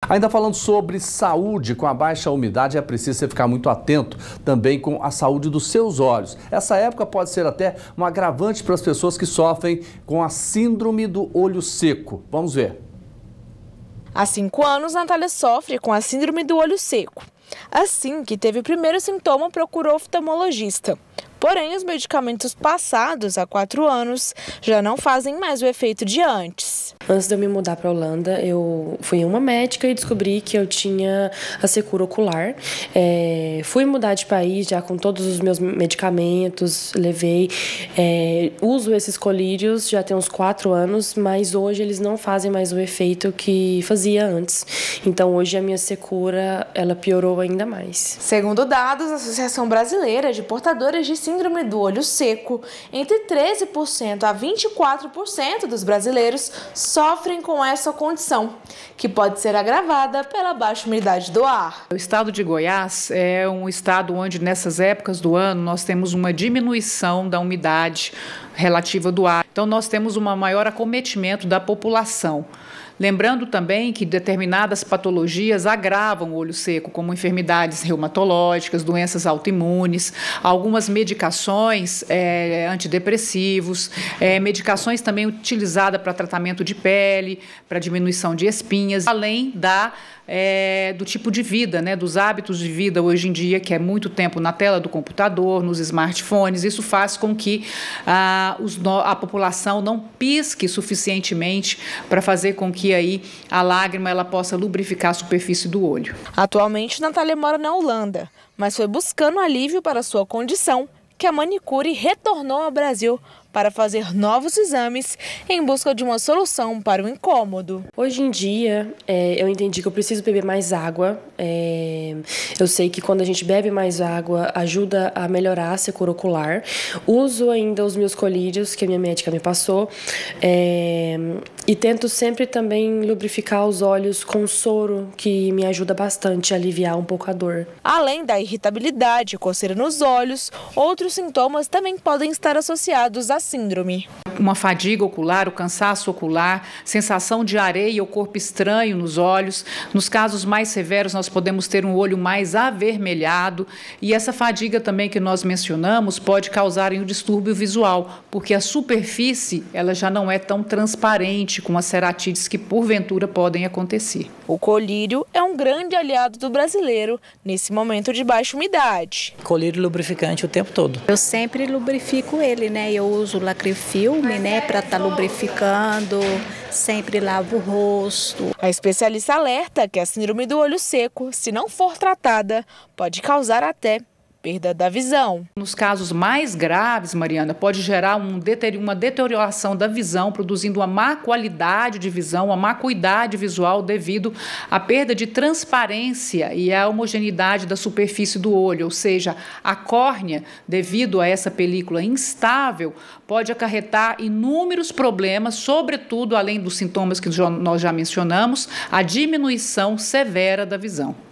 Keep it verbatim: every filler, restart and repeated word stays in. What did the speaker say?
Ainda falando sobre saúde, com a baixa umidade é preciso você ficar muito atento também com a saúde dos seus olhos. Essa época pode ser até um agravante para as pessoas que sofrem com a síndrome do olho seco. Vamos ver. Há cinco anos, Natália sofre com a síndrome do olho seco. Assim que teve o primeiro sintoma, procurou oftalmologista. Porém, os medicamentos passados há quatro anos já não fazem mais o efeito de antes. Antes de eu me mudar para a Holanda, eu fui em uma médica e descobri que eu tinha a secura ocular. É, fui mudar de país já com todos os meus medicamentos, levei, é, uso esses colírios já tem uns quatro anos, mas hoje eles não fazem mais o efeito que fazia antes. Então hoje a minha secura, ela piorou ainda mais. Segundo dados da Associação Brasileira de Portadores de Síndrome do Olho Seco, entre treze por cento a vinte e quatro por cento dos brasileiros sofrem com essa condição, que pode ser agravada pela baixa umidade do ar. O estado de Goiás é um estado onde nessas épocas do ano nós temos uma diminuição da umidade relativa do ar. Então nós temos um maior acometimento da população. Lembrando também que determinadas patologias agravam o olho seco, como enfermidades reumatológicas, doenças autoimunes, algumas medicações é, antidepressivos, é, medicações também utilizadas para tratamento de pele, para diminuição de espinhas, além da É, do tipo de vida, né, dos hábitos de vida hoje em dia, que é muito tempo na tela do computador, nos smartphones. Isso faz com que ah, os, a população não pisque suficientemente para fazer com que aí a lágrima ela possa lubrificar a superfície do olho. Atualmente, Natália mora na Holanda, mas foi buscando alívio para sua condição que a manicure retornou ao Brasil para fazer novos exames em busca de uma solução para o incômodo. Hoje em dia, é, eu entendi que eu preciso beber mais água. É, eu sei que quando a gente bebe mais água, ajuda a melhorar a secura ocular. Uso ainda os meus colírios, que a minha médica me passou. É, e tento sempre também lubrificar os olhos com soro, que me ajuda bastante a aliviar um pouco a dor. Além da irritabilidade e coceira nos olhos, outros sintomas também podem estar associados à síndrome. Uma fadiga ocular, o cansaço ocular, sensação de areia ou corpo estranho nos olhos. Nos casos mais severos, nós podemos ter um olho mais avermelhado. E essa fadiga também que nós mencionamos pode causar um distúrbio visual, porque a superfície ela já não é tão transparente com as ceratides que porventura podem acontecer. O colírio é um grande aliado do brasileiro nesse momento de baixa umidade. Colírio lubrificante o tempo todo. Eu sempre lubrifico ele, né? Eu uso Lacrifilme, né, para estar tá lubrificando, sempre lavo o rosto. A especialista alerta que a síndrome do olho seco, se não for tratada, pode causar até perda da visão. Nos casos mais graves, Mariana, pode gerar um deterioro, uma deterioração da visão, produzindo uma má qualidade de visão, uma má acuidade visual devido à perda de transparência e à homogeneidade da superfície do olho, ou seja, a córnea, devido a essa película instável, pode acarretar inúmeros problemas, sobretudo, além dos sintomas que nós já mencionamos, a diminuição severa da visão.